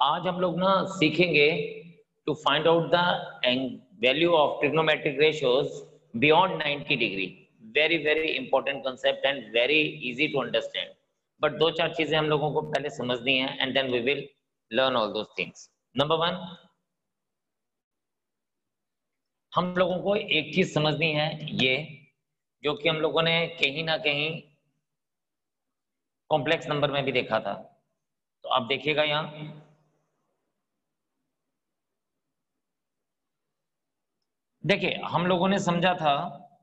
आज हम लोग ना सीखेंगे to find out the value of trigonometric ratios beyond 90 degree. Very very important concept and very easy to understand. But दो चार चीजें हम लोगों को पहले समझनी है and then we will learn all those things. Number one, हम लोगों को एक चीज समझनी है, ये जो कि हम लोगों ने कहीं ना कहीं कॉम्प्लेक्स नंबर में भी देखा था। तो आप देखिएगा यहाँ, देखिए हम लोगों ने समझा था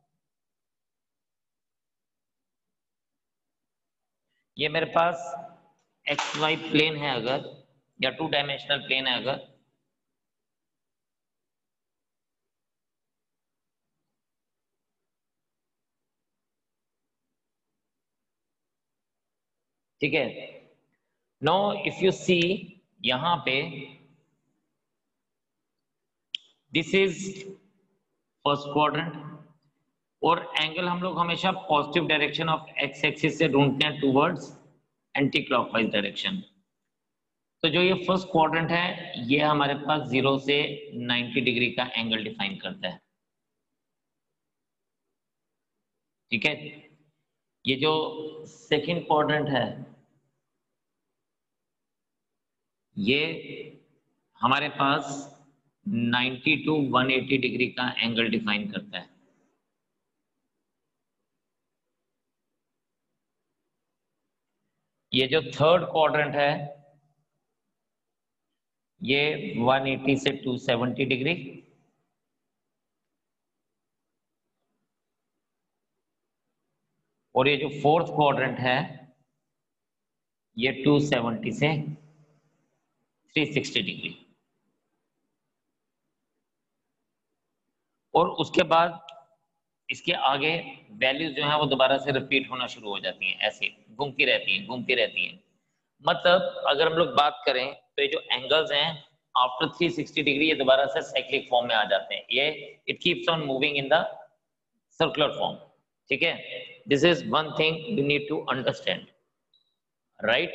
ये मेरे पास एक्स वाई प्लेन है अगर, या टू डायमेंशनल प्लेन है अगर, ठीक है। नो इफ यू सी यहां पे दिस इज फर्स्ट क्वाड्रेंट और एंगल हम लोग हमेशा positive direction of x axis से ढूंढते हैं टूवर्ड्स एंटी क्लॉकवाइज डायरेक्शन। तो जो ये फर्स्ट क्वाड्रेंट है ये हमारे पास 0 से 90 डिग्री का एंगल डिफाइन करता है, ठीक है। ये जो सेकंड क्वाड्रेंट है ये हमारे पास 90 टू 180 डिग्री का एंगल डिफाइन करता है। ये जो थर्ड क्वाड्रेंट है ये 180 से 270 डिग्री, और ये जो फोर्थ क्वाड्रेंट है ये 270 से 360 डिग्री। और उसके बाद इसके आगे वैल्यूज जो है वो दोबारा से रिपीट होना शुरू हो जाती हैं, ऐसे घूमती रहती हैं घूमती रहती हैं। मतलब अगर हम लोग बात करें तो ये जो एंगल्स हैं आफ्टर 360 डिग्री ये दोबारा से साइक्लिक फॉर्म में आ जाते हैं। ये it keeps on moving in the circular form, ठीक है। This is one thing you need to understand, right.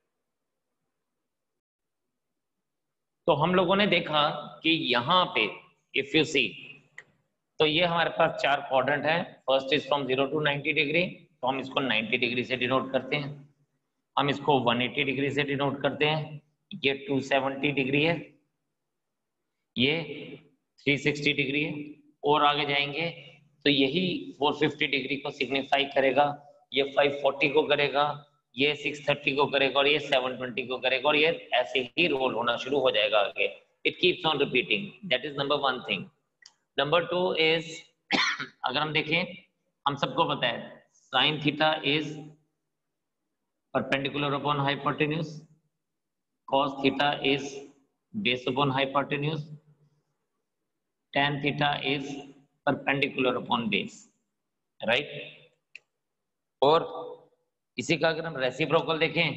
तो हम लोगों ने देखा कि यहाँ पे इफ यू सी तो ये हमारे पास चार क्वाड्रेंट है। First is from 0 to 90 degree, तो हम इसको 90 डिग्री से डिनोट करते हैं। हम इसको 180 डिग्री से डिनोट करते हैं, ये 270 डिग्री है, ये 360 डिग्री है, और आगे जाएंगे तो यही 450 डिग्री को सिग्निफाई करेगा, ये 540 को करेगा, ये 630 को करेगा, और ये 720 को करेगा, और ये ऐसे ही रोल होना शुरू हो जाएगा आगे। It keeps on repeating, that is number one thing. Number two is अगर हम देखें, हम सबको पता है sine theta is perpendicular upon hypotenuse, cos theta is base upon hypotenuse, tan theta is perpendicular upon base, right। और इसी का अगर हम रेसिप्रोकल देखें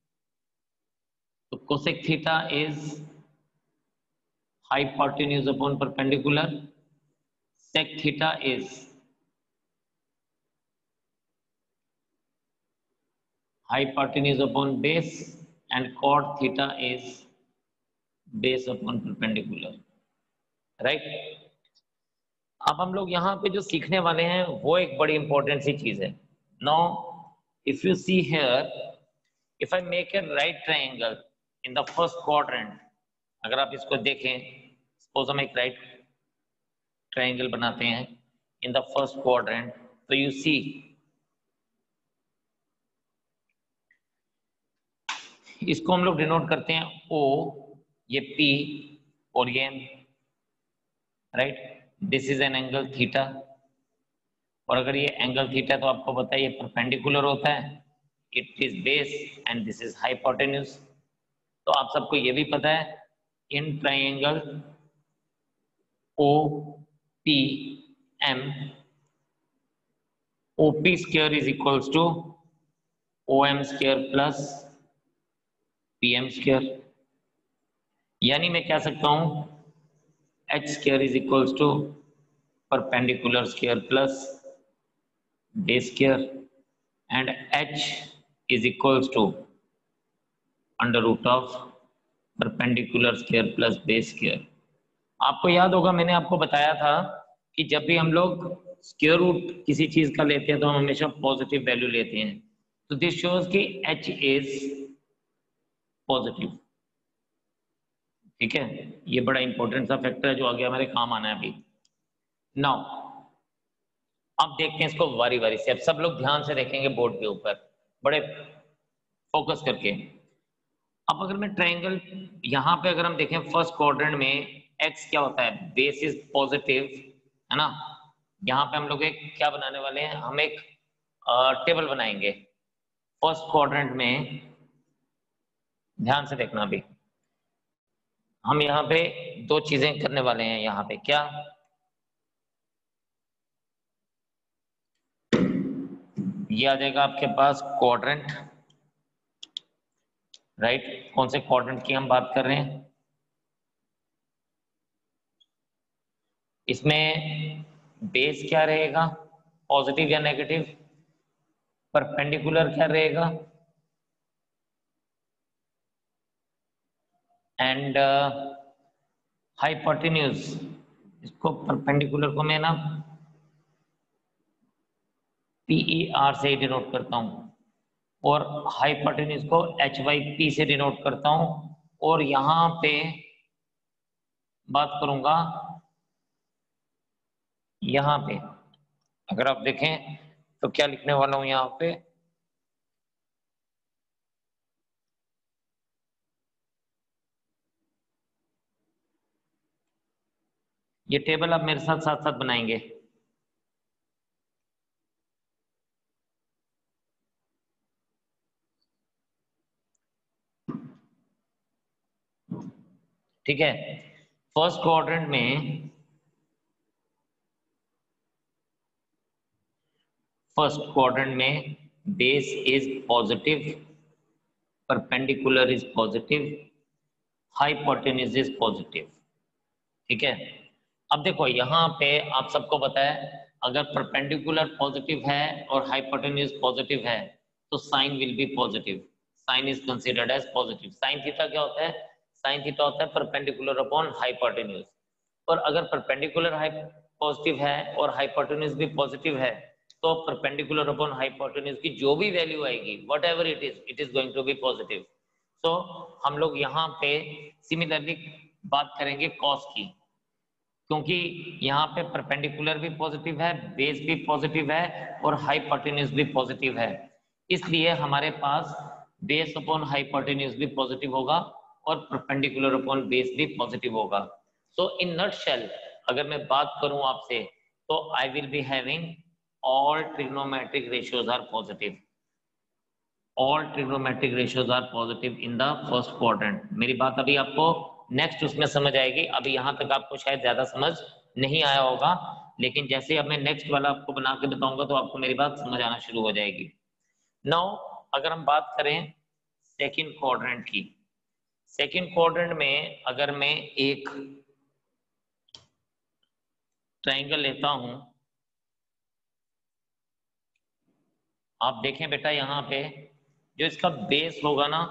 तो cosec theta is hypotenuse upon perpendicular, sec theta is hypotenuse upon base, and cot theta is base upon perpendicular, right। अब हम लोग यहाँ पे जो सीखने वाले हैं वो एक बड़ी इंपॉर्टेंट सी चीज है। Now if you see here, if I make a right triangle in the first quadrant, अगर आप इसको देखें, सपोज हम एक राइट ट्रायंगल बनाते हैं इन द फर्स्ट क्वाड्रेंट, तो यू सी इसको हम लोग डिनोट करते हैं O, ये P और ये M, right. This is an angle theta, और अगर ये एंगल थीटा तो आपको पता है ये परपेंडिकुलर होता है, it is base and this is hypotenuse. तो आप सबको ये भी पता है in triangle OPM, OP square is equals to OM square plus PM square, यानी मैं कह सकता हूं H square is equals to perpendicular square plus base square, and H is equals to under root of perpendicular square plus base square. आपको याद होगा मैंने आपको बताया था कि जब भी हम लोग स्क्वायर रूट किसी चीज का लेते हैं तो हम हमेशा पॉजिटिव वैल्यू लेते हैं। तो दिस शोज कि h इज पॉजिटिव। ठीक है, ये बड़ा इंपॉर्टेंट सा फैक्टर है जो आगे हमारे काम आना है अभी। नाउ अब देखते हैं इसको वारी वारी से। अब सब लोग ध्यान से देखेंगे बोर्ड के ऊपर बड़े फोकस करके। अब अगर मैं ट्रायंगल यहाँ पे अगर हम देखें फर्स्ट क्वाड्रेंट में x क्या होता है, बेस इज पॉजिटिव है ना। यहाँ पे हम लोग एक क्या बनाने वाले हैं, हम एक टेबल बनाएंगे फर्स्ट क्वाड्रेंट में। ध्यान से देखना भी, हम यहाँ पे दो चीजें करने वाले हैं। यहाँ पे क्या, ये आ जाएगा आपके पास क्वाड्रेंट, राइट। कौन से क्वाड्रेंट की हम बात कर रहे हैं, इसमें बेस क्या रहेगा, पॉजिटिव या नेगेटिव, परपेंडिकुलर क्या रहेगा, एंड हाइपोटेन्यूज। इसको परपेंडिकुलर को मैं ना PER से डिनोट करता हूं और हाइपोटेन्यूज को HYP से डिनोट करता हूं। और यहां पे बात करूंगा, यहां पे अगर आप देखें तो क्या लिखने वाला हूं यहाँ पे, ये टेबल आप मेरे साथ साथ साथ बनाएंगे। ठीक है, फर्स्ट क्वाड्रेंट में base is positive, perpendicular is positive, hypotenuse is positive. ठीक है, अब देखो यहाँ पे आप सबको पता है अगर परपेंडिकुलर पॉजिटिव है और हाइपोटेन्यूज पॉजिटिव है तो sine will be positive, sine is considered as positive. Sine theta क्या होता है, साइन थीटा होता है परपेंडिकुलर अपॉन हाइपोटेन्यूज। और अगर परपेंडिकुलर पॉजिटिव है और हाइपोटेन्यूज भी पॉजिटिव है तो परपेंडिकुलर अपॉन हाइपोटेन्यूज की जो भी वैल्यू आएगी whatever it is going to be positive. तो हम लोग यहाँ पे सिमिलरली बात करेंगे कॉस की, क्योंकि यहाँ पे परपेंडिकुलर भी पॉजिटिव है, बेस भी पॉजिटिव है और हाइपोटेन्यूज भी पॉजिटिव है, इसलिए हमारे पास बेस अपॉन हाइपोटेन्यूज भी पॉजिटिव होगा और परपेंडिकुलर अपॉन बेस भी पॉजिटिव होगा। सो इन नटशेल अगर मैं बात करूं आपसे तो I will be having all trigonometric ratios are positive, all trigonometric ratios are positive in the first quadrant. मेरी बात अभी आपको नेक्स्ट उसमें समझ आएगी, अभी यहाँ तक आपको शायद ज्यादा समझ नहीं आया होगा, लेकिन जैसे अब मैं नेक्स्ट वाला आपको बना के बताऊंगा तो आपको मेरी बात समझ आना शुरू हो जाएगी। नाउ अगर हम बात करें सेकंड क्वाड्रेंट की, सेकंड क्वाड्रेंट में अगर मैं एक ट्रायंगल लेता हूं, आप देखें बेटा यहाँ पे जो इसका बेस होगा ना,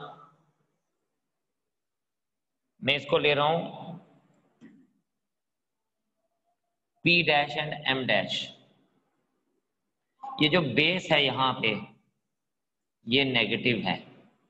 मैं इसको ले रहा हूं P dash and M dash. ये जो बेस है यहाँ पे ये नेगेटिव है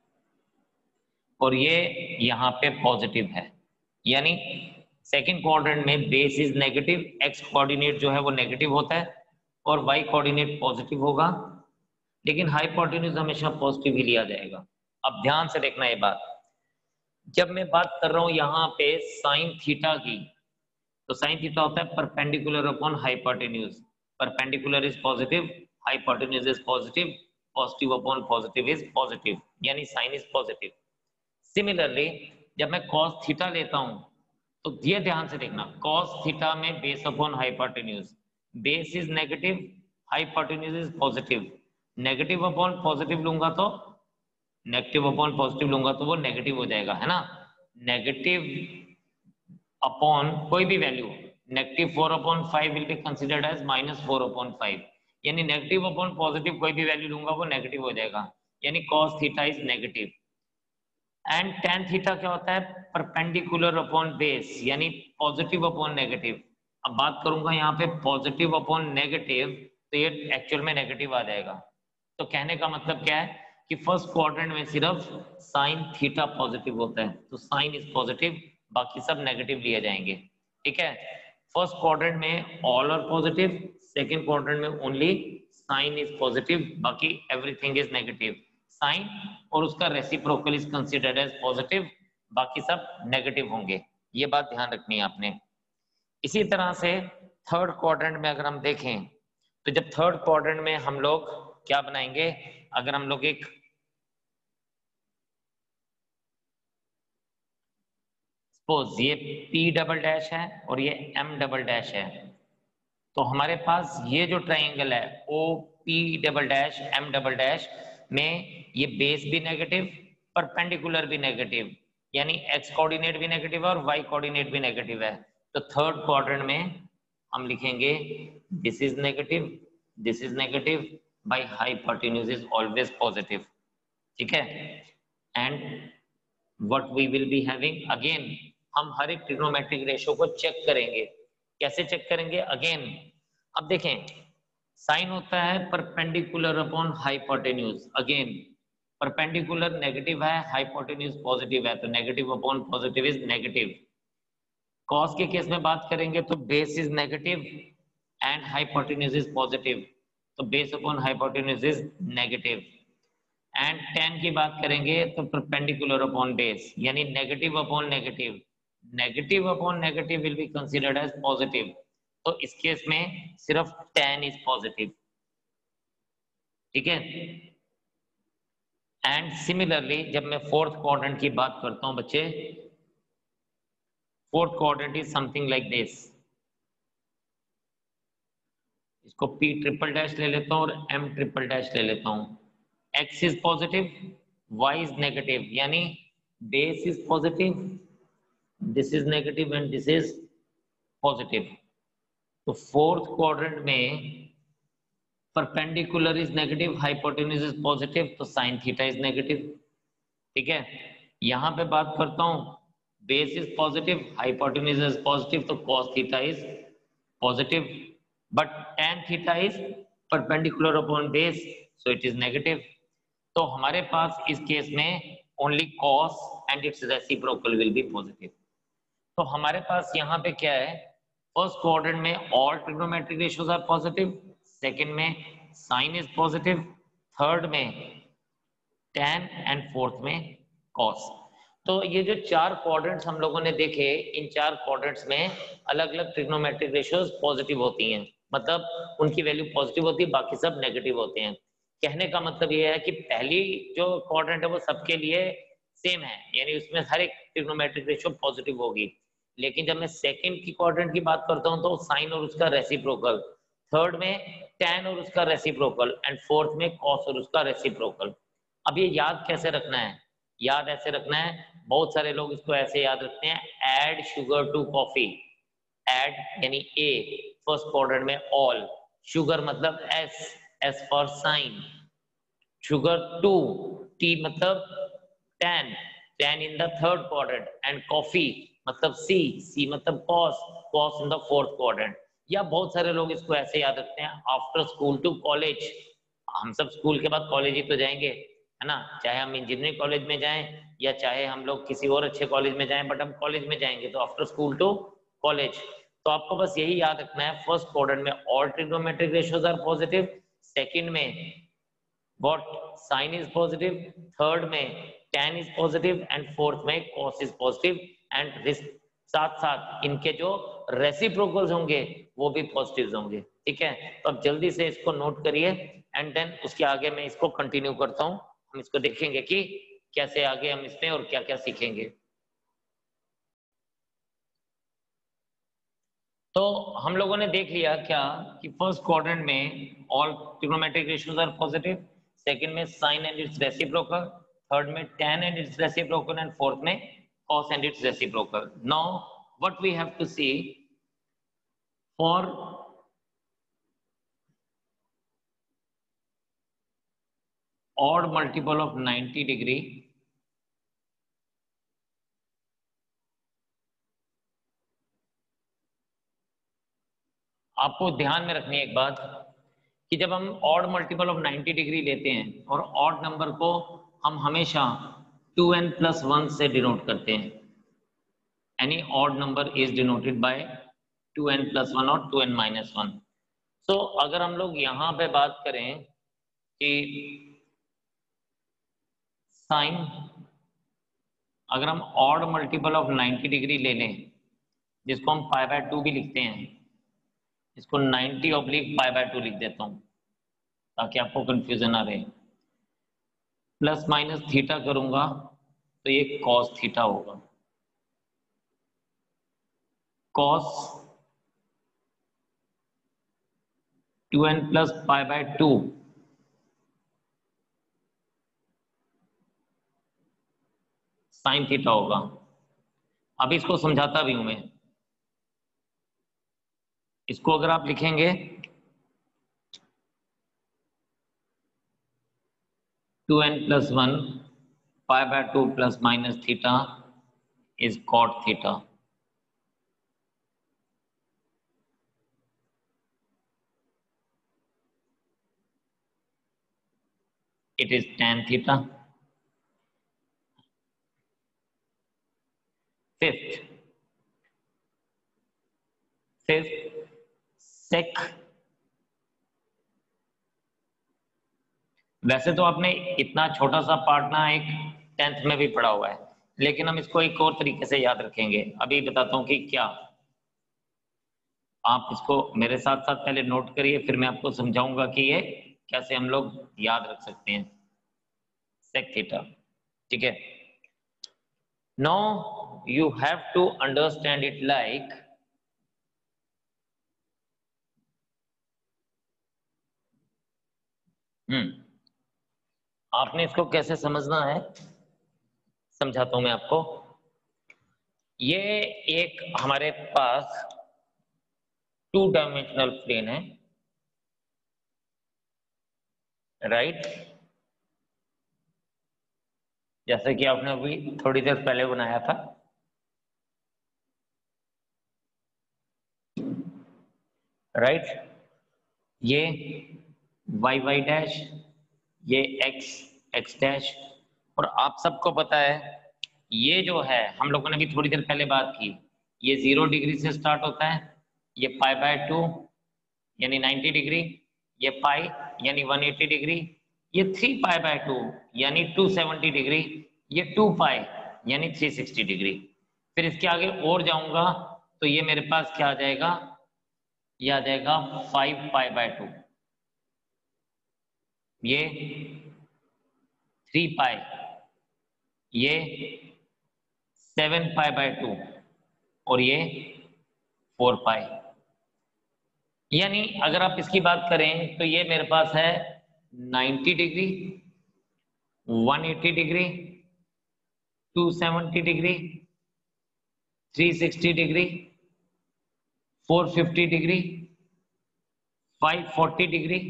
और ये यहाँ पे पॉजिटिव है, यानी सेकंड क्वाड्रेंट में base is negative, x coordinate जो है वो नेगेटिव होता है और वाई कोऑर्डिनेट पॉजिटिव होगा, लेकिन हाइपोटेन्यूज हमेशा पॉजिटिव ही लिया जाएगा। अब ध्यान से देखना ये बात, जब मैं बात कर रहा हूं यहाँ पे साइन थीटा की, तो साइन थीटा होता है perpendicular upon hypotenuse, perpendicular is positive, hypotenuse is positive, positive upon positive is positive, यानी साइन इज पॉजिटिव। सिमिलरली जब मैं cos थीटा लेता हूं तो ये ध्यान से देखना, cos थीटा में base upon hypotenuse, base is negative, hypotenuse is positive, negative upon positive लूंगा तो नेगेटिव अपॉन पॉजिटिव लूंगा तो वो नेगेटिव हो जाएगा, है ना। नेगेटिव अपॉन कोई भी value, -4/5 will be considered as -4/5, यानी नेगेटिव अपॉन पॉजिटिव कोई भी वैल्यू लूंगा वो नेगेटिव हो जाएगा, यानी cos theta is negative and tan theta क्या होता है, परपेंडिकुलर अपॉन बेस, यानी पॉजिटिव अपॉन नेगेटिव। अब बात करूंगा यहाँ पे पॉजिटिव अपॉन नेगेटिव, तो ये एक्चुअल में नेगेटिव आ जाएगा। तो कहने का मतलब क्या है कि फर्स्ट क्वाड्रेंट में सिर्फ साइन थीटा पॉजिटिव होता है, तो साइन इज पॉजिटिव, बाकी सब नेगेटिव लिए जाएंगे। ठीक है, फर्स्ट क्वाड्रेंट में all are positive, second quadrant में ओनली साइन इज पॉजिटिव, बाकी एवरीथिंग इज नेगेटिव। साइन और उसका reciprocal is considered as positive, बाकी सब नेगेटिव होंगे। ये बात ध्यान रखनी है आपने। इसी तरह से थर्ड क्वाड्रेंट में अगर हम देखें, तो जब थर्ड क्वाड्रेंट में हम लोग क्या बनाएंगे, अगर हम लोग एक सपोज ये P डबल डैश है और ये M डबल डैश है, तो हमारे पास ये जो ट्राइंगल है O P double dash M double dash में ये बेस भी नेगेटिव, परपेंडिकुलर भी नेगेटिव, यानी x कोऑर्डिनेट भी नेगेटिव है और y कोऑर्डिनेट भी नेगेटिव है। तो थर्ड क्वाड्रेंट में हम लिखेंगे this is negative by hypotenuse is always positive. ठीक है, and what we will be having again, हम हर एक ट्रिग्नोमेट्रिक रेशियो को चेक करेंगे। कैसे चेक करेंगे अगेन, अब देखें साइन होता है perpendicular upon hypotenuse, again perpendicular negative है, हाइपोटेन्यूज पॉजिटिव है, तो negative upon positive is negative. Cos के केस में बात करेंगे तो base is negative and hypotenuse is positive, तो base upon hypotenuse is negative. And tan की बात करेंगे तो परपेंडिकुलर अपॉन बेस, यानी negative upon negative, negative upon negative will be considered as positive, तो इस केस में सिर्फ tan इज पॉजिटिव। ठीक है, एंड सिमिलरली जब मैं फोर्थ क्वाड्रेंट की बात करता हूं बच्चे, fourth quadrant is something like this, इसको P ट्रिपल डैश ले लेता हूं और M ट्रिपल डैश ले लेता हूं। X is positive, Y is negative, यानी base is positive, this is negative and this is positive. तो फोर्थ क्वाड्रेंट में perpendicular is negative, hypotenuse is positive, तो साइन थीटा इज नेगेटिव। ठीक है, यहां पे बात करता हूं base is positive, hypotenuse is positive, तो cos theta is positive, but tan theta is perpendicular upon base, so it is negative. तो हमारे पास इस केस में only cos and its reciprocal will be positive. तो हमारे पास यहाँ पे क्या है, फर्स्ट क्वाड्रेंट में all trigonometric ratios are positive, second में साइन इज पॉजिटिव, थर्ड में tan एंड फोर्थ में cos। तो ये जो चार क्वाड्रेंट्स हम लोगों ने देखे, इन चार क्वाड्रेंट्स में अलग अलग ट्रिग्नोमेट्रिक रेशियोज पॉजिटिव होती हैं, मतलब उनकी वैल्यू पॉजिटिव होती है, बाकी सब नेगेटिव होते हैं। कहने का मतलब ये है कि पहली जो क्वाड्रेंट है वो सबके लिए सेम है, यानी उसमें हर एक ट्रिग्नोमेट्रिक रेशियो पॉजिटिव होगी। लेकिन जब मैं सेकंड की क्वाड्रेंट की बात करता हूं तो साइन और उसका रेसिप्रोकल, थर्ड में tan और उसका रेसिप्रोकल, एंड फोर्थ में cos और उसका रेसिप्रोकल। अब ये याद कैसे रखना है, याद ऐसे रखना है, बहुत सारे लोग इसको ऐसे याद रखते हैं, add sugar to coffee, add यानी ए फर्स्ट क्वाड्रेंट में ऑल, शुगर मतलब S, S for sine, sugar to, T मतलब tan, tan in the third quadrant, and coffee मतलब सी, सी मतलब cos, cos in the fourth quadrant. या बहुत सारे लोग इसको ऐसे याद रखते हैं आफ्टर स्कूल टू कॉलेज, हम सब स्कूल के बाद कॉलेज ही तो जाएंगे, है ना, चाहे हम इंजीनियरिंग कॉलेज में जाएं या चाहे हम लोग किसी और अच्छे कॉलेज में जाएं, बट हम कॉलेज में जाएंगे तो आफ्टर स्कूल टू कॉलेज। तो आपको बस यही याद रखना है, फर्स्ट क्वाड्रेंट में all trigonometric ratios are positive, second में what sin is positive, third में tan is positive and fourth में cos is positive, and साथ साथ इनके जो रेसिप्रोकल्स होंगे वो भी पॉजिटिव होंगे। ठीक है, तो अब जल्दी से इसको नोट करिए एंड देन उसके आगे मैं इसको कंटिन्यू करता हूँ, हम इसको देखेंगे कि कैसे आगे हम इसमें और क्या क्या सीखेंगे। तो हम लोगों ने देख लिया क्या कि फर्स्ट क्वाड्रेंट में all trigonometric ratios are positive, second में sine and its reciprocal, third में tan and its reciprocal, and fourth में cos and its reciprocal. Now what we have to see for odd multiple of 90 degree, आपको ध्यान में रखनी है एक बात कि जब हम ऑड मल्टीपल ऑफ 90 डिग्री लेते हैं और ऑड नंबर को हम हमेशा 2n+1 से डिनोट करते हैं। Any odd number is denoted by 2n+1 और 2n-1। सो अगर हम लोग यहाँ पे बात करें कि साइन, अगर हम ऑड मल्टीपल ऑफ 90 डिग्री ले लें जिसको हम π/2 भी लिखते हैं, इसको 90/π/2 लिख देता हूँ ताकि आपको कंफ्यूजन ना रहे। प्लस माइनस थीटा करूंगा तो ये कॉस थीटा होगा। कॉस 2n+π/2 साइन थीटा होगा। अब इसको समझाता भी हूं मैं। इसको अगर आप लिखेंगे 2n+1 π/2 plus minus theta is cot theta. It is tan theta. Fifth, sec। वैसे तो आपने इतना छोटा सा पार्ट ना एक 10th में भी पढ़ा हुआ है, लेकिन हम इसको एक और तरीके से याद रखेंगे। अभी बताता हूं कि क्या। आप इसको मेरे साथ साथ पहले नोट करिए, फिर मैं आपको समझाऊंगा कि ये कैसे हम लोग याद रख सकते हैं। सेक थीटा, ठीक है। Now you have to understand it like आपने इसको कैसे समझना है समझाता हूं मैं आपको। ये एक हमारे पास 2 डायमेंशनल प्लेन है, राइट। जैसे कि आपने अभी थोड़ी देर पहले बनाया था, राइट। ये y डैश, ये x डैश, और आप सबको पता है ये जो है हम लोगों ने भी थोड़ी देर पहले बात की, ये 0 डिग्री से स्टार्ट होता है, ये π/2 यानी 90 डिग्री, ये पाई यानी 180 डिग्री, ये 3π/2 यानी 270 डिग्री, ये 2π यानी 360 डिग्री। फिर इसके आगे और जाऊंगा तो ये मेरे पास क्या आ जाएगा, ये आ जाएगा 5π/2, ये 3π, ये 7π/2 और ये 4π। यानी अगर आप इसकी बात करें तो ये मेरे पास है 90 degree, 180 degree, 270 degree, 360 degree, 450 degree, 540 degree,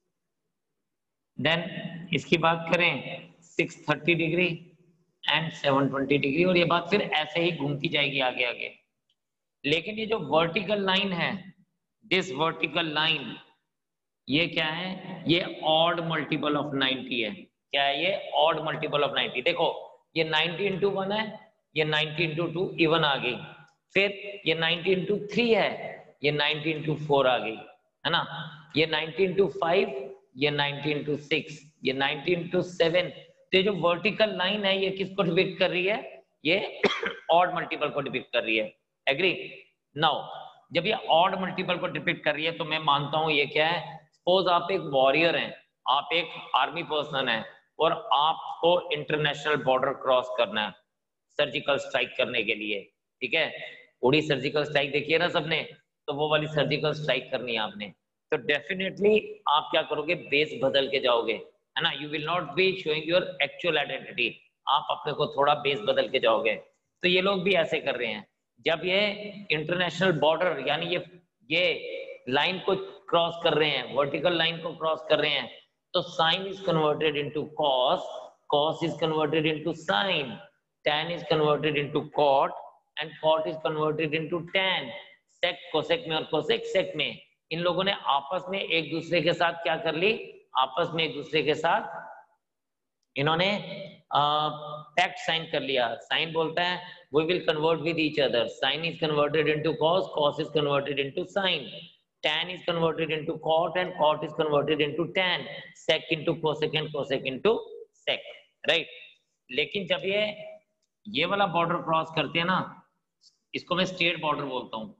then इसकी बात करें 630 डिग्री एंड 720 डिग्री, और ये बात फिर ऐसे ही घूमती जाएगी आगे आगे। लेकिन ये जो वर्टिकल लाइन है, दिस वर्टिकल लाइन, ये क्या है, ये ऑड मल्टीपल ऑफ 90 है। क्या है ये, ऑड मल्टीपल ऑफ 90। देखो ये 90 इंटू 1 है, ये 90 इंटू 2 इवन आ गई, फिर ये 90 इंटू 3 है, ये 90 इंटू 4 आ गई, है ना। ये 90 इंटू 5, ये 90 इंटू 6, ये 90 इंटू 7। तो ये जो वर्टिकल लाइन है ये किसको डिपिक्ट कर रही है, ये ऑड मल्टीपल को डिपिक्ट कर रही है। एग्री। नाउ जब ये ऑड मल्टीपल को डिपिक्ट कर रही है तो मैं मानता हूं ये क्या है, सपोज आप एक वॉरियर हैं, आप एक आर्मी पर्सन हैं और आपको इंटरनेशनल बॉर्डर क्रॉस करना है सर्जिकल स्ट्राइक करने के लिए, ठीक है। उड़ी सर्जिकल स्ट्राइक देखिए ना सबने, तो वो वाली सर्जिकल स्ट्राइक करनी है आपने, तो डेफिनेटली आप क्या करोगे, बेस बदल के जाओगे, है ना। You will not be showing your actual identity, आप अपने को थोड़ा बेस बदल के जाओगे। तो ये लोग भी ऐसे कर रहे हैं, जब ये इंटरनेशनल बॉर्डर यानी ये लाइन को क्रॉस कर रहे हैं, वर्टिकल लाइन को क्रॉस कर रहे हैं, तो sine is converted into cos, cos is converted into sine, tan is converted into cot and cot is converted into tan। Sec cosec में और कोसेक सेक में, इन लोगों ने आपस में एक दूसरे के साथ क्या कर ली, आपस में एक दूसरे के साथ इन्होंने पैक्ट साइन कर लिया। साइन बोलता है we will convert with each other, sine is converted into cos, cos is converted into sine, tan is converted into cot and cot is converted into tan, sec into cosec and cosec into sec, right? लेकिन जब ये वाला border cross करते हैं ना, इसको मैं straight border बोलता हूँ।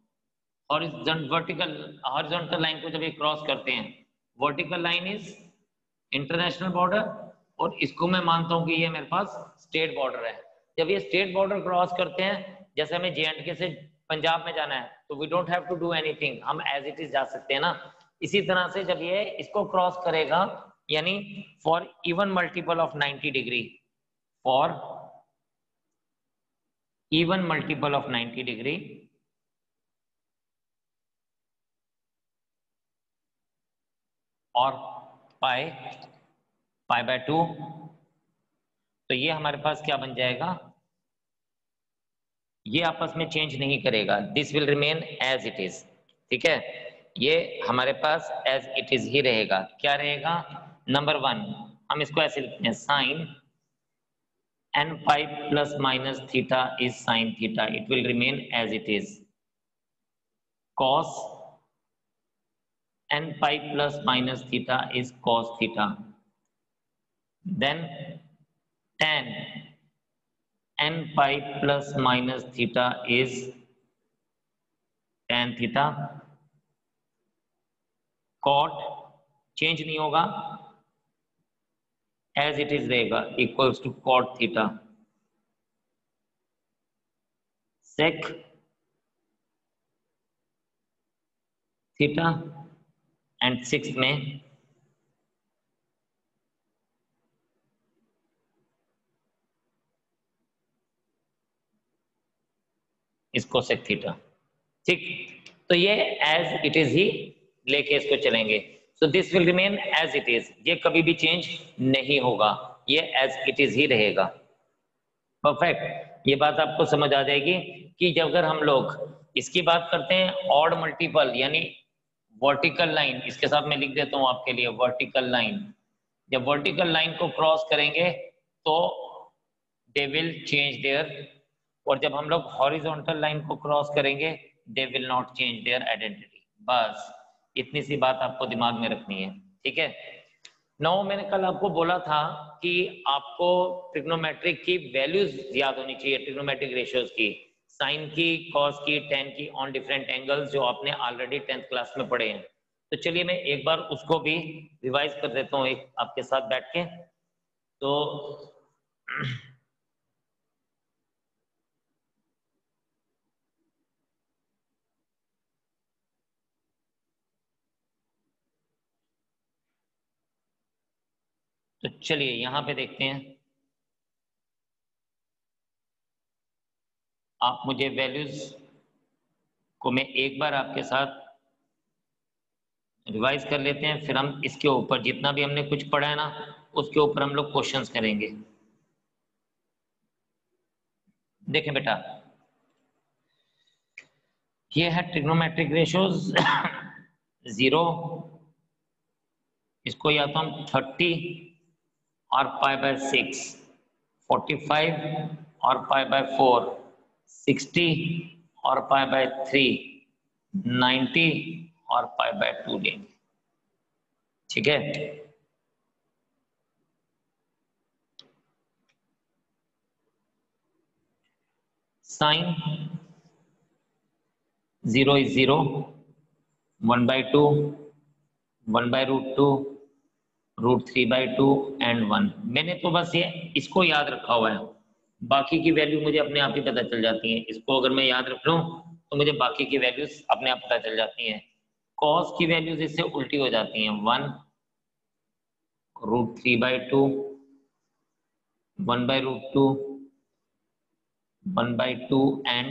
हॉरिजॉन्टल लाइन को जब ये क्रॉस करते हैं, vertical line is international border और इसको मैं मानता हूँ कि ये मेरे पास स्टेट बॉर्डर है। जब ये स्टेट बॉर्डर क्रॉस करते हैं, जैसे हमें J&K से पंजाब में जाना है तो we don't have to do anything, हम एज इट इज जा सकते हैं ना। इसी तरह से जब ये इसको क्रॉस करेगा, यानी for even multiple of 90 degree, for even multiple of 90 degree और पाई बाय 2, तो ये हमारे पास क्या बन जाएगा, ये आपस में चेंज नहीं करेगा, this will remain as it is. ठीक है, ये हमारे पास एज इट इज ही रहेगा। क्या रहेगा, नंबर 1 हम इसको ऐसे लिखते हैं, sine n pi plus minus theta is sine theta, it will remain as it is. Cos n pi plus minus theta is cos theta, then tan n pi plus minus theta is tan theta, cot change नहीं होगा, as it is रहेगा, equals to cot theta, sec theta and 6 में इसको sec theta. ठीक, तो ये as it is ही लेके इसको चलेंगे। So this will remain as it is, ये कभी भी चेंज नहीं होगा, ये एज इट इज ही रहेगा। परफेक्ट, ये बात आपको समझ आ जाएगी कि जब अगर हम लोग इसकी बात करते हैं ऑड मल्टीपल, यानी वर्टिकल लाइन, इसके साथ मैं लिख देता हूं आपके लिए वर्टिकल लाइन, जब वर्टिकल लाइन को क्रॉस करेंगे तो दे विल चेंज देयर, और जब हम लोग हॉरिजॉन्टल लाइन को क्रॉस करेंगे they will not change their identity. बस इतनी सी बात आपको दिमाग में रखनी है। ठीक है, नौ मैंने कल आपको बोला था कि आपको ट्रिग्नोमेट्रिक की वैल्यूज याद होनी चाहिए, ट्रिग्नोमेट्रिक रेशियोज की, साइन की, कॉस की, टेन की ऑन डिफरेंट एंगल्स, जो आपने ऑलरेडी 10th क्लास में पढ़े हैं। तो चलिए मैं एक बार उसको भी रिवाइज कर देता हूँ एक आपके साथ बैठ के। तो चलिए यहां पे देखते हैं, आप मुझे वैल्यूज को मैं एक बार आपके साथ रिवाइज कर लेते हैं, फिर हम इसके ऊपर जितना भी हमने कुछ पढ़ा है ना उसके ऊपर हम लोग क्वेश्चंस करेंगे। देखें बेटा, ये है ट्रिग्नोमेट्रिक रेशियोज 0, इसको या तो हम 30 और पाई बाय 6, 45 और पाई बाय 4, 60 और पाई बाय 3, 90 और पाई बाय 2 लेंगे। ठीक है, sine 0 is 0, 1 by 2, 1 by root 2, root 3 by 2 and 1। मैंने तो बस ये इसको याद रखा हुआ है, बाकी की वैल्यू मुझे अपने आप ही पता चल जाती है। इसको अगर मैं याद रख लूं तो मुझे बाकी की वैल्यूज अपने आप पता चल जाती हैं। कॉस की वैल्यूज इससे उल्टी हो जाती हैं, 1 root 3 by 2, 1 by root 2, 1 by 2 and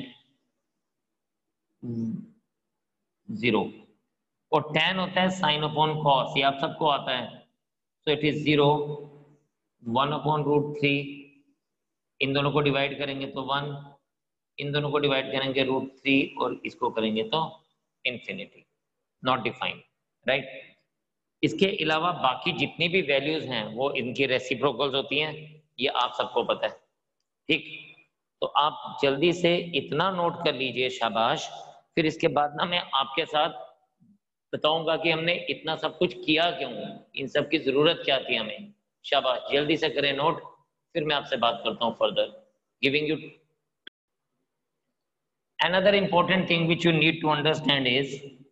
0। और tan होता है साइन अपॉन कॉस, ये आप सबको आता है। So it is 0, 1 upon root 3, इन दोनों को डिवाइड करेंगे तो 1, इन दोनों को डिवाइड करेंगे रूट 3 और इसको करेंगे तो इन्फिनिटी। Not defined, right. इसके अलावा बाकी जितनी भी वैल्यूज हैं वो इनकी रेसिप्रोकल्स होती हैं, ये आप सबको पता है, ठीक। तो आप जल्दी से इतना नोट कर लीजिए, शाबाश। फिर इसके बाद ना मैं आपके साथ बताऊंगा कि हमने इतना सब कुछ किया क्यों, इन सब की जरूरत क्या थी हमें। शाबाश, जल्दी से करें नोट, फिर मैं आपसे बात करता हूँ further, giving you another important thing which you need to understand is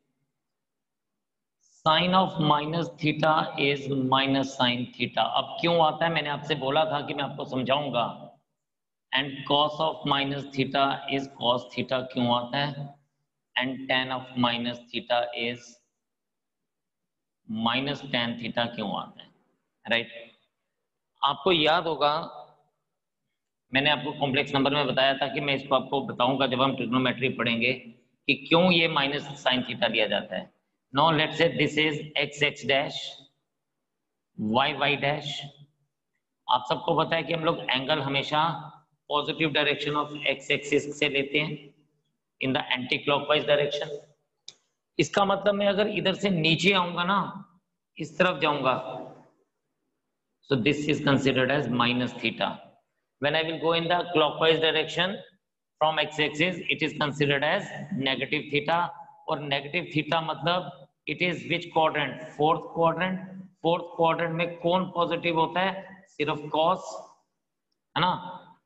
sine of minus theta is minus sine theta. अब क्यों आता है, मैंने आपसे बोला था कि मैं आपको समझाऊंगा। And cos of minus theta is cos theta क्यों आता है, and tan of minus theta is minus tan theta क्यों आता है, राइट। आपको याद होगा मैंने आपको कॉम्प्लेक्स नंबर में बताया था कि मैं इसको आपको बताऊंगा जब हम ट्रिग्नोमेट्री पढ़ेंगे कि क्यों ये माइनस साइन थीटा लिया जाता है। Now let's say this is X X dash Y Y dash. आप सबको पता है कि हम लोग एंगल हमेशा positive direction of x axis से लेते हैं, in the anticlockwise direction. इसका मतलब मैं अगर इधर से नीचे आऊंगा ना, इस तरफ जाऊंगा, so this is considered as minus theta. When I will go in the clockwise direction from x-axis, it is considered as negative theta. और negative theta मतलब it is which quadrant? Fourth quadrant. Fourth quadrant में कौन positive होता है? सिर्फ cos, है ना।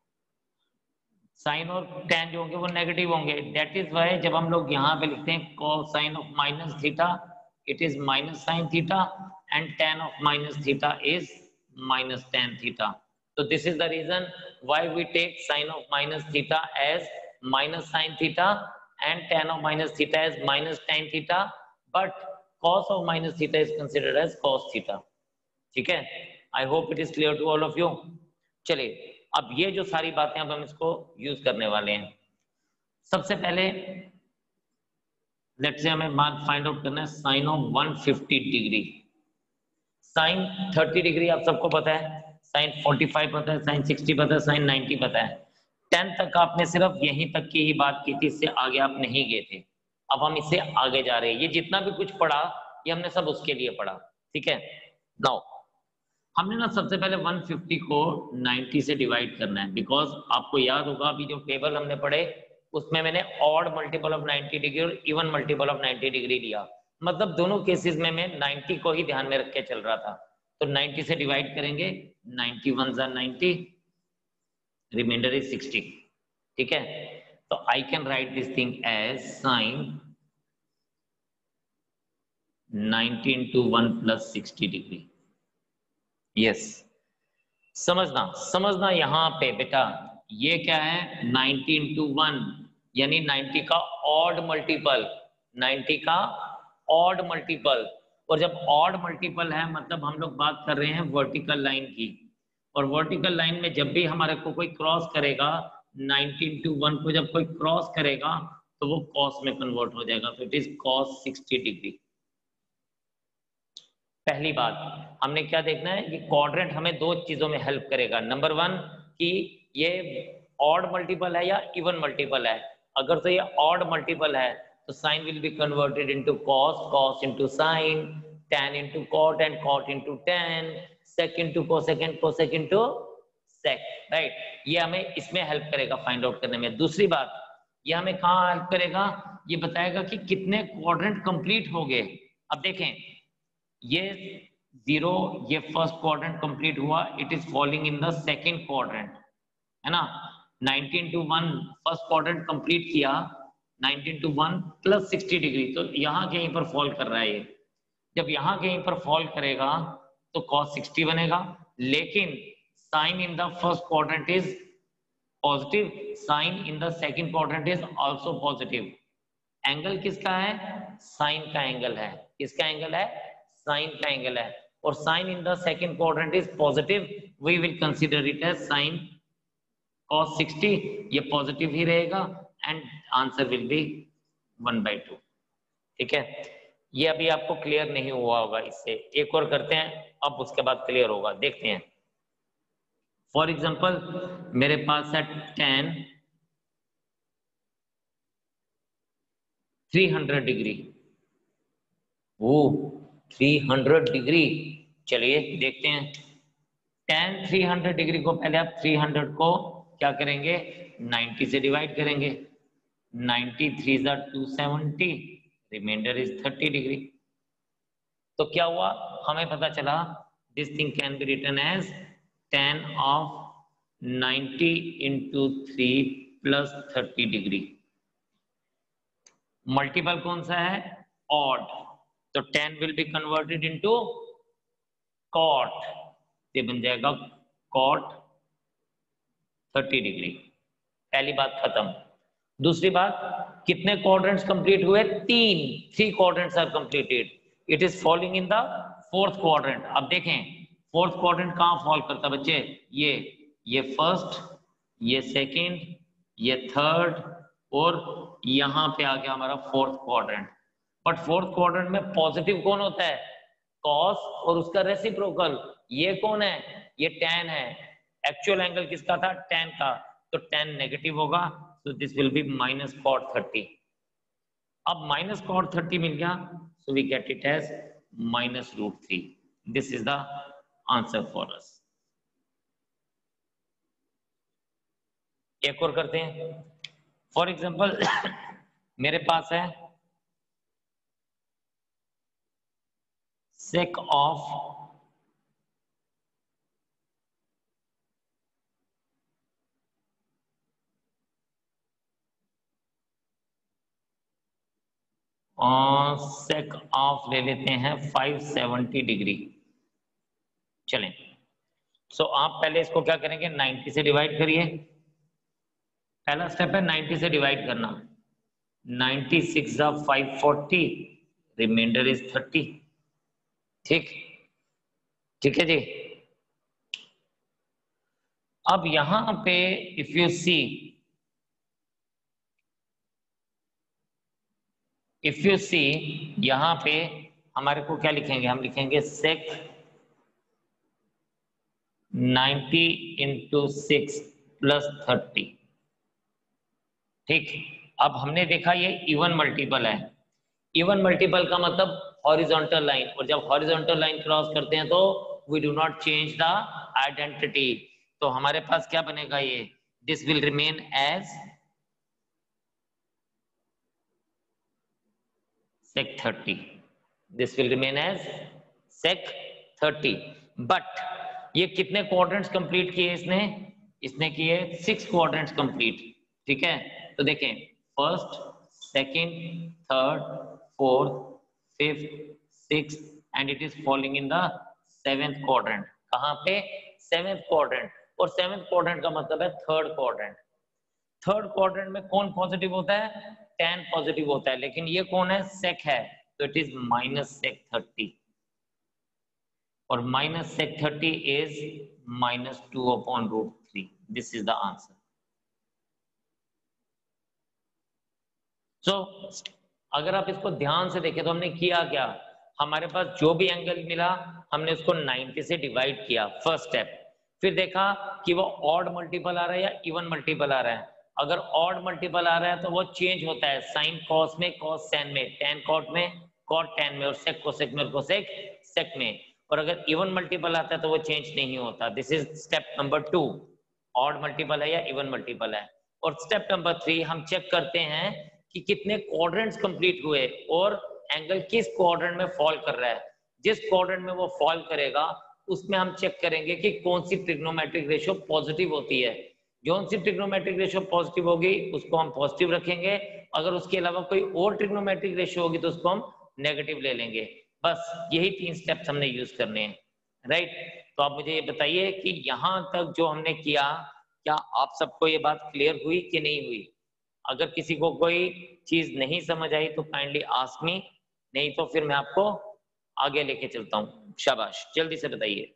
Sign और tan जो होंगे वो नेगेटिव होंगे। That is why जब हम लोग यहाँ पे लिखते हैं cos sin of minus theta, it is minus sin theta, and tan of minus theta is minus tan theta. So this is the reason why we take sin of minus theta as minus sin theta and tan of minus theta as minus tan theta, but cos of minus theta is considered as cos theta. ठीक है, I hope it is clear to all of you. चलिए अब ये जो सारी बातें अब हम इसको यूज करने वाले हैं। सबसे पहले लेट्स से हमें मार्क फाइंड आउट करना है sine of 150 degree. Sine 30 degree आप सबको पता है, साइन 45 पता है, साइन 60 पता है, साइन 90 पता है। 10 तक आपने सिर्फ यहीं तक की ही बात की थी, इससे आगे आप नहीं गए थे। अब हम इससे आगे जा रहे हैं, ये जितना भी कुछ पढ़ा ये हमने सब उसके लिए पढ़ा, ठीक है। नाउ हमने ना सबसे पहले 150 को 90 से डिवाइड करना है, बिकॉज आपको याद होगा अभी जो टेबल हमने पढ़े उसमें मैंने ऑड मल्टीपल ऑफ 90 डिग्री और इवन मल्टीपल ऑफ 90 डिग्री लिया, मतलब दोनों केसेस में मैं 90 को ही ध्यान में रख के चल रहा था। तो 90 से डिवाइड करेंगे, 91 ज़ा 90, रिमाइंडर इज 60, ठीक है। तो I can write this thing as sine 90 into 1 plus 60 degree. Yes, समझना यहाँ पे बेटा, ये क्या है 90 into 1 यानी 90 का ऑड मल्टीपल, 90 का ऑड मल्टीपल। और जब ऑड मल्टीपल है मतलब हम लोग बात कर रहे हैं वर्टिकल लाइन की, और वर्टिकल लाइन में जब भी हमारे को कोई क्रॉस करेगा 90 into 1 को जब कोई क्रॉस करेगा तो वो कॉस में कन्वर्ट हो जाएगा, तो इट इज कॉस 60 डिग्री। पहली बात हमने क्या देखना है, ये क्वाड्रेंट हमें दो चीजों में हेल्प करेगा। नंबर 1 कि ये ऑड मल्टीपल है या इवन मल्टीपल है। अगर तो ये ऑड मल्टीपल है तो sine will be converted into cos, cos into sine, tan into cot and cot into tan, sec into cosec, cosec into sec, right. ये हमें इसमें हेल्प करेगा फाइंड आउट करने में। दूसरी बात ये हमें कहाँ हेल्प करेगा, ये बताएगा कि कितने क्वाड्रेंट कंप्लीट हो गए। अब देखें ये 0, ये फर्स्ट क्वाड्रेंट कंप्लीट हुआ, it is falling in the second quadrant, है ना। 90 into 1 फर्स्ट क्वाड्रेंट कंप्लीट किया, 90 into 1 प्लस 60 डिग्री, तो यहाँ कहीं पर फॉल कर रहा है ये। जब यहाँ कहीं पर फॉल करेगा तो cos 60 बनेगा, लेकिन sine in the first quadrant is positive, sine in the second quadrant is also positive. Angle किसका है, साइन का एंगल है। किसका एंगल है, साइन का एंगल है। और sine in the second quadrant is positive, we will consider it as sine cos 60, ये पॉजिटिव ही रहेगा एंड आंसर विल बी 1/2, ठीक है। ये अभी आपको क्लियर नहीं हुआ होगा, इससे एक और करते हैं, अब उसके बाद क्लियर होगा। देखते हैं फॉर एग्जांपल मेरे पास है tan 300 डिग्री, वो 300 डिग्री। चलिए देखते हैं। tan 300 डिग्री को पहले आप 300 को क्या करेंगे 90 से डिवाइड करेंगे। 90 3 270, रिमाइंडर इज 30 डिग्री। तो क्या हुआ हमें पता चला this thing can be written as tan of 90 into 3 plus 30 degree. Multiple कौन सा है ऑड, तो tan will be converted into cot, ये बन जाएगा cot 30 डिग्री। पहली बात खत्म। दूसरी बात कितने क्वाड्रेंट्स कंप्लीट हुए 3 quadrants are completed. It is falling in the fourth quadrant. अब देखें फोर्थ क्वाड्रेंट कहां फॉल करता बच्चे, ये फर्स्ट, ये सेकंड, ये थर्ड और यहां पे आ गया हमारा fourth quadrant. But fourth quadrant में पॉजिटिव कौन होता है कॉस और उसका रेसिप्रोकल ये कौन है ये tan है। एक्चुअल एंगल किसका था tan का, तो tan नेगेटिव होगा, so this will be minus cot 30। अब minus cot 30 मिल गया, so we get it as minus root 3। this is the answer for us। एक और करते हैं। फॉर एग्जाम्पल मेरे पास है sec of sec ऑफ ले लेते हैं 570 डिग्री। चलें सो आप पहले इसको क्या करेंगे 90 से डिवाइड करिए। पहला स्टेप है 90 से डिवाइड करना। 96 540, रिमाइंडर इज 30। ठीक ठीक है जी। अब यहां पे इफ यू सी यहां पे हमारे को क्या लिखेंगे, हम लिखेंगे sec 90 इंटू 6 प्लस 30। ठीक, अब हमने देखा ये इवन मल्टीपल है। इवन मल्टीपल का मतलब हॉरिजॉन्टल लाइन, और जब हॉरिजॉन्टल लाइन क्रॉस करते हैं तो we do not change the identity. तो हमारे पास क्या बनेगा ये this will remain as sec 30। This will remain as sec 30। But ये कितने क्वाड्रेंट्स कंप्लीट किए इसने किए 6 क्वाड्रेंट्स कंप्लीट। ठीक है, तो देखें first second third fourth fifth sixth and it is falling in the 7th quadrant. कहां पे 7th क्वाड्रेंट, और 7th क्वाड्रेंट का मतलब है थर्ड क्वाड्रेंट। थर्ड क्वाड्रेंट में कौन पॉजिटिव होता है tan पॉजिटिव होता है, लेकिन ये कौन है sec है, तो इट इज माइनस sec 30, और minus sec 30 is -2 upon root 3। This is the answer. So अगर आप इसको ध्यान से देखें तो हमने किया क्या, हमारे पास जो भी एंगल मिला हमने उसको 90 से डिवाइड किया फर्स्ट स्टेप। फिर देखा कि वो ऑड मल्टीपल आ रहा है या इवन मल्टीपल आ रहा है। अगर ऑड मल्टीपल आ रहा है तो वो चेंज होता है साइन कॉस में, कॉस सैन में, टैन कॉट में, कॉट टैन में, और सेक कोसेक में, और कोसेक सेक में। और अगर इवन मल्टीपल आता है तो वो चेंज नहीं होता। This is step number 2, odd multiple है या इवन मल्टीपल है। और स्टेप नंबर 3 हम चेक करते हैं कि कितने क्वाड्रेंट्स कंप्लीट हुए और एंगल किस क्वाड्रेंट में फॉल कर रहा है। जिस क्वाड्रेंट में वो फॉल करेगा उसमें हम चेक करेंगे कि कौन सी ट्रिग्नोमेट्रिक रेशियो पॉजिटिव होती है। कौन सी ट्रिग्नोमेट्रिक रेशियो पॉजिटिव होगी उसको हम पॉजिटिव रखेंगे, अगर उसके अलावा कोई और ट्रिग्नोमेट्रिक रेशियो होगी तो उसको हम नेगेटिव ले लेंगे। बस यही 3 स्टेप्स हमने यूज करने हैं, राइट। तो आप मुझे ये बताइए कि यहां तक जो हमने किया क्या आप सबको ये बात क्लियर हुई कि नहीं हुई। अगर किसी को कोई चीज नहीं समझ आई तो काइंडली आस्क मी, नहीं तो फिर मैं आपको आगे लेके चलता हूँ। शाबाश, जल्दी से बताइए।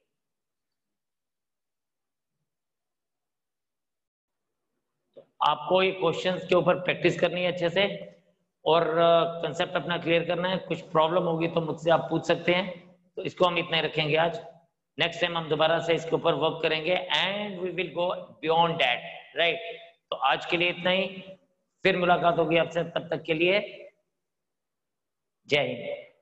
तो आपको ये क्वेश्चंस के ऊपर प्रैक्टिस करनी है अच्छे से, और कंसेप्ट अपना क्लियर करना है। कुछ प्रॉब्लम होगी तो मुझसे आप पूछ सकते हैं। तो इसको हम इतना ही रखेंगे आज। नेक्स्ट टाइम हम दोबारा से इसके ऊपर वर्क करेंगे and we will go beyond that, right. तो आज के लिए इतना ही, फिर मुलाकात होगी आपसे, तब तक के लिए जय हिंद।